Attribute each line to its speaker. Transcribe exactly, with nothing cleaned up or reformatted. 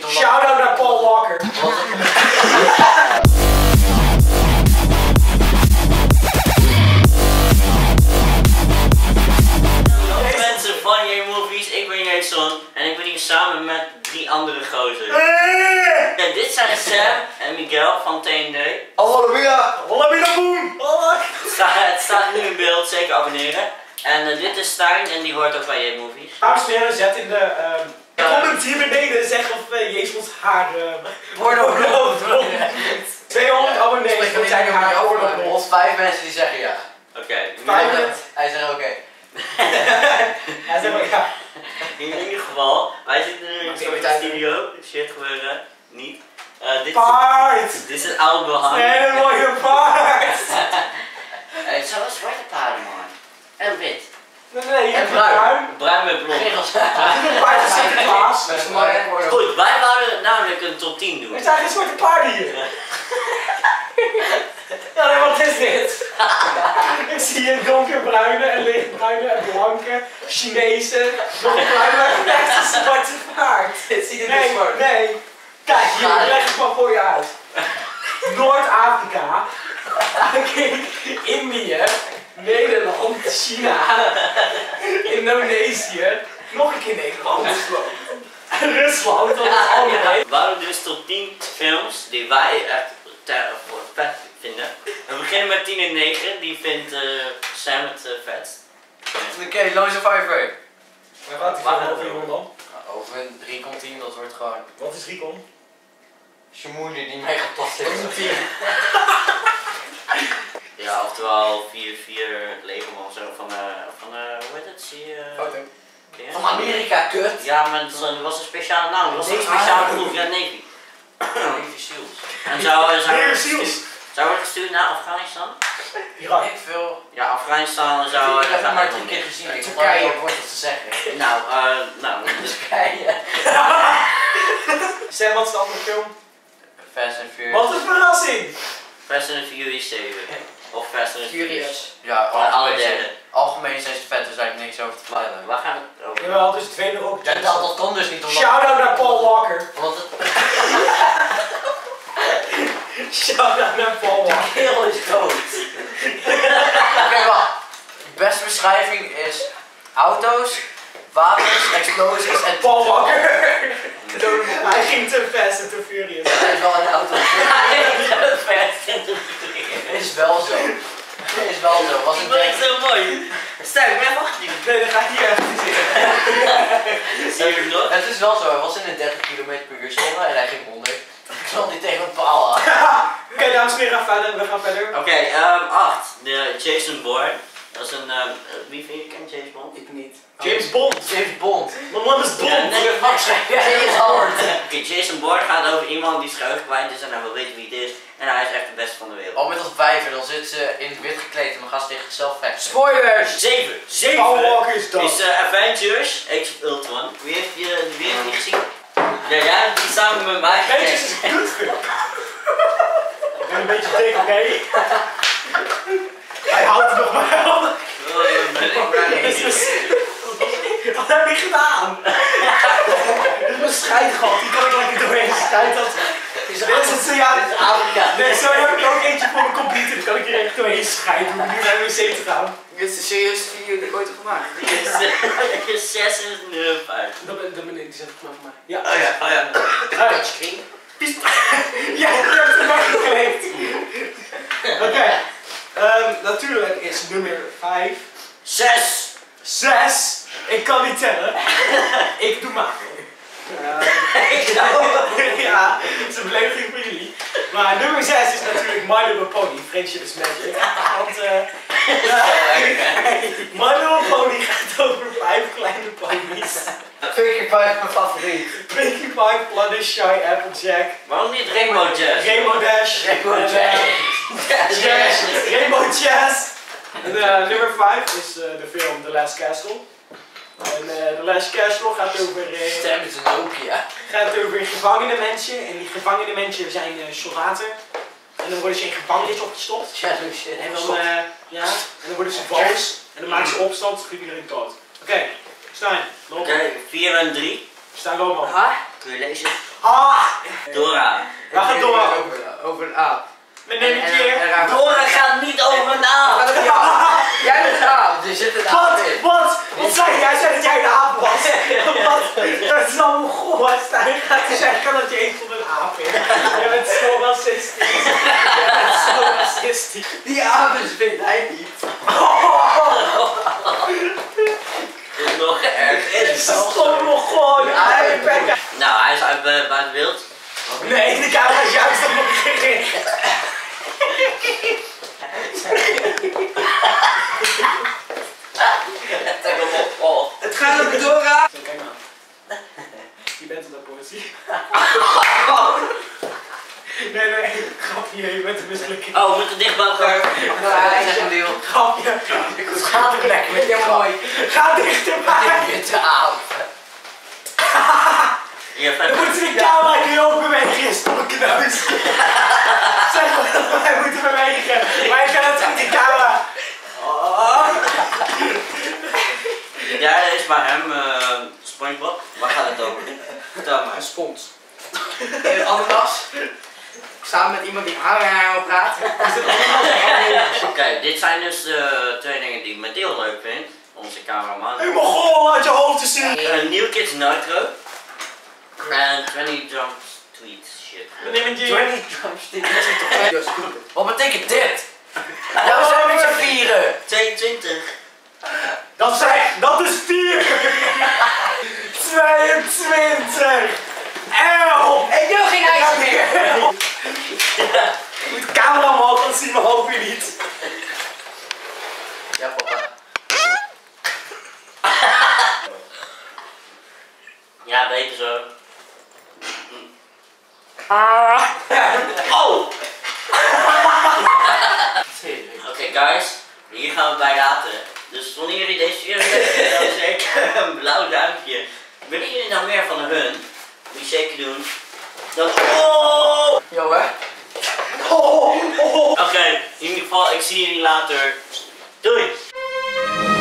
Speaker 1: te
Speaker 2: Shout-out naar Paul Walker.
Speaker 3: Mensen van J-Movies, ik ben Jason en ik ben hier samen met drie andere gozers. En dit zijn Sam en Miguel van T N D.
Speaker 1: Hallo Mia!
Speaker 2: Holla Mina Boom!
Speaker 3: Het staat, het staat nu in beeld, zeker abonneren. En uh, dit is Stijn en die hoort ook bij J-Movies.
Speaker 2: Dames en heren, zet in de uh, comment hier beneden zeg of uh, Jezels haar uh, porno tweehonderd abonnees dat zijn haar porno.
Speaker 1: Ons vijf mensen die zeggen ja.
Speaker 3: Oké, okay,
Speaker 1: hij zegt oké. Okay.
Speaker 2: Hij zegt ook ja.
Speaker 3: In ieder geval, wij zitten nu in de studio, shit gebeuren, niet. Uh, dit
Speaker 2: paard!
Speaker 3: Is, dit is het oude behang.
Speaker 2: Nee, een mooie paard!
Speaker 3: Het is wel zwarte paarden man. En wit.
Speaker 2: Nee, nee,
Speaker 1: en bruin.
Speaker 3: Bruin met blond.
Speaker 2: Dit is een paard van Sinterklaas.
Speaker 3: Goed, wij wouden namelijk een top tien doen.
Speaker 2: Er zijn geen zwarte paarden hier. Ja, nee, wat is dit? Ik zie hier donkerbruine en lichtbruine en blanke, Chinese, donkerbruine, maar echt een zwarte paard.
Speaker 1: Dit ziet er
Speaker 2: Nee,
Speaker 1: niet zwart.
Speaker 2: nee. Kijk, hier, leg het maar voor je uit. Noord-Afrika, Indië, Nederland, China, Indonesië, nog een keer Nederland, en Rusland, dat is allemaal.
Speaker 3: We wouden dus top tien films die wij echt voor vet vinden. We beginnen met tien en negen, die vindt uh, Sam het uh, vetst.
Speaker 1: Oké, okay, Lone Survivor.
Speaker 2: Waar gaat het over jongen dan?
Speaker 1: Over een recon team, dat wordt gewoon...
Speaker 2: Wat is recon?
Speaker 1: Shimouni die mij gepast heeft.
Speaker 3: Ja, oftewel vier vier Legerman of zo van, uh, van uh, hoe heet het? Zie je?
Speaker 1: Foto.
Speaker 3: Ja?
Speaker 1: Van Amerika, kut!
Speaker 3: Ja, maar het was een speciale naam, het was een speciale groep, ja, Navy.
Speaker 1: Navy Seals.
Speaker 3: En zou, zou,
Speaker 2: Navy Seals!
Speaker 3: Zou worden gestuurd naar Afghanistan?
Speaker 2: Irak.
Speaker 1: Ik veel.
Speaker 3: Ja, Afghanistan zou...
Speaker 1: Ik heb het maar drie keer gezien, ik heb het woord wat te zeggen.
Speaker 3: Nou, uh, nou...
Speaker 1: Turkije.
Speaker 2: Sam, wat is de andere film?
Speaker 1: Fast and Furious.
Speaker 2: Wat een verrassing!
Speaker 3: Fast and Furious zeven. Of Fast and Furious.
Speaker 1: Ja,
Speaker 3: Gewoon alle derde.
Speaker 1: Algemeen zijn ze vet, dus daar heb ik niks over te vertellen.
Speaker 3: Waar gaan we het over?
Speaker 2: Jawel, dus twee er ook.
Speaker 1: Ja, dat, dat kon dus niet omdat...
Speaker 2: Shout-out naar Paul Walker.
Speaker 1: Omdat het...
Speaker 2: Shout-out naar Paul Walker.
Speaker 1: De kerel is dood. Oké, wacht. Beste beschrijving is auto's, wapens, explosies en...
Speaker 2: Paul Walker. Hij ging te fast en te furious.
Speaker 1: Hij is wel een auto.
Speaker 3: Fast and Furious.
Speaker 1: Is wel zo. Is wel zo. Was een
Speaker 3: Dat is zo mooi. Sterk, ben wacht je.
Speaker 2: Nee, dan ga ik hier even zitten.
Speaker 3: Zie je hem nog?
Speaker 1: Het is wel zo, hij was in een dertig kilometer per uur zone en hij ging honderd. Ik knal die tegen een paal aan.
Speaker 2: Oké, okay, dames en heren, gaan verder. We gaan verder.
Speaker 3: Oké, okay, um, acht. De Jason Bourne. Dat is een, um, wie vind je kent James Bond?
Speaker 1: Ik niet.
Speaker 2: James Bond.
Speaker 1: James Bond.
Speaker 2: Mijn naam is Bond.
Speaker 3: Ja, nee,
Speaker 1: James Bond.
Speaker 3: Oké, okay, Jason Bourne gaat over iemand die schuif kwijt is en hij wil weten wie het is. En hij is echt de beste van de wereld.
Speaker 1: Al met dat vijver, dan zit ze in het wit gekleed en dan gaan ze tegen zichzelf vechten.
Speaker 2: Spoilers!
Speaker 3: zeven. zeven.
Speaker 2: Paul Walker is dood.
Speaker 3: Is uh, Avengers, Age of Ultron. Wie heeft, je, wie heeft die gezien? Ja, jij hebt die samen met mij
Speaker 2: Avengers is een kutfilm. Ik ben een beetje dik, oké? Okay? Hij houdt er nog maar aan.
Speaker 3: Oh, ben ik
Speaker 2: Wat heb ik gedaan? Dit is mijn scheidgat, die kan ik lekker doorheen scheiden. Dit is het, ja,
Speaker 1: Dit is Afrika.
Speaker 2: nee, zo heb ik ook eentje voor mijn computer, die kan ik er echt doorheen scheiden. Hoe nu naar de wc te gaan.
Speaker 1: Dit is de serieuze video die ik ooit heb gemaakt.
Speaker 3: is zes en nummer vijf.
Speaker 2: Dat ben, dat ben ik, die zet ik maar voor mij. Ja.
Speaker 3: Oh ja, oh ja.
Speaker 1: Touchscreen.
Speaker 2: Ja, je hebt het maar gekleed. Oké, okay. um, natuurlijk is nummer vijf.
Speaker 3: Zes.
Speaker 2: Zes. Ik kan niet tellen. Ik doe maar.
Speaker 3: Ik zou...
Speaker 2: Ja, het is een belediging voor jullie. Maar nummer zes is natuurlijk My Little Pony, Friendship is Magic. Want uh, My Little Pony gaat over vijf kleine ponies.
Speaker 1: Pinkie Pie is mijn favoriet.
Speaker 2: Pinkie Pie, Fluttershy, Shy, Applejack.
Speaker 3: Waarom niet Rainbow Jazz?
Speaker 2: Rainbow Dash.
Speaker 1: Rainbow
Speaker 2: en,
Speaker 1: Jazz.
Speaker 2: uh, Jazz. Rainbow Jazz. En uh, nummer vijf is uh, de film The Last Castle. En uh, The Last Castle gaat over, uh,
Speaker 1: Stem is een Nokia.
Speaker 2: gaat over gevangene mensen. En die gevangene mensen zijn uh, soldaten. En dan worden ze in gevangenis opgestopt.
Speaker 1: Ja, dus shit.
Speaker 2: En dan, uh, ja, en dan worden ze boos. En dan maken ze opstand, schiet iedereen dood. Oké, okay, Stijn, loop.
Speaker 3: Oké, vier en drie.
Speaker 2: Stijn, loop maar.
Speaker 1: Ha?
Speaker 3: Kun je lezen?
Speaker 2: Ah!
Speaker 3: Dora.
Speaker 2: Waar gaat Dora?
Speaker 1: Over, over een aap.
Speaker 2: Met neem een keer.
Speaker 1: En raakt-
Speaker 3: Dora gaat niet over een aap.
Speaker 1: Gaat het ja. Jij bent een aap, er zit een aap
Speaker 2: Wat?
Speaker 1: in.
Speaker 2: Wat? Wat zei jij? Jij zei dat jij een aap was. Wat? Dat is allemaal goh. Stijn gaat zeggen dat je een van een aap bent. Jij bent zo racistisch. Jij bent zo racistisch.
Speaker 1: Die aap is vindt hij niet.
Speaker 3: Dat is nog erg.
Speaker 2: Stop nog gewoon. Hij bek.
Speaker 3: Nou, hij is uit uh, buiten beeld.
Speaker 2: Nee, de camera is juist op mijn gericht.
Speaker 3: Oh.
Speaker 1: Het gaat over Dora.
Speaker 2: Zo, kijk maar. Je bent een abortie. Nee, nee, grapje, je bent een mislukking.
Speaker 3: Oh, we moeten dicht bij elkaar.
Speaker 1: Hij is een deel.
Speaker 2: Grapje.
Speaker 1: Ga er lekker met je mooi.
Speaker 2: Ga dichterbij.
Speaker 1: Witte aap.
Speaker 3: Ja,
Speaker 2: Dan moeten we de camera nu ook bewegen, stomme kneus. Zeg maar dat wij moeten bewegen. Maar ik kan het goed, die camera. Oh.
Speaker 3: De derde is bij hem uh, SpongeBob. Waar gaat het over? Vertel maar.
Speaker 1: Een spons. In een ananas. Samen met iemand die aan praat.
Speaker 3: Oké, okay, dit zijn dus de twee dingen die ik met heel leuk vind. Onze cameraman.
Speaker 2: Ik mag gewoon uit je hoofd te zien.
Speaker 3: Een New Kids Nitro. En twintig Jumps Tweets shit.
Speaker 2: We nemen die.
Speaker 1: twintig drums, dit is het toch? Wat betekent dit? Ja, we zijn met z'n vieren.
Speaker 3: tweeëntwintig.
Speaker 2: Dat zijn, dat is vier. tweeëntwintig. Elf.
Speaker 1: Ik wil geen ijs meer.
Speaker 2: Ik moet de camera omhoog, dan zien we hoop weer niet.
Speaker 1: Ja, papa.
Speaker 3: Ja, beter zo.
Speaker 2: Ah.
Speaker 3: Oh! Oké okay, guys, hier gaan we bij laten. Dus wanneer jullie deze video hebben, dan zeker een blauw duimpje. Willen jullie nou meer van hun? Moet je zeker doen. Dan... Oh!
Speaker 1: Yo hè?
Speaker 2: Oh, oh.
Speaker 3: Oké, okay, in ieder geval, ik zie jullie later. Doei!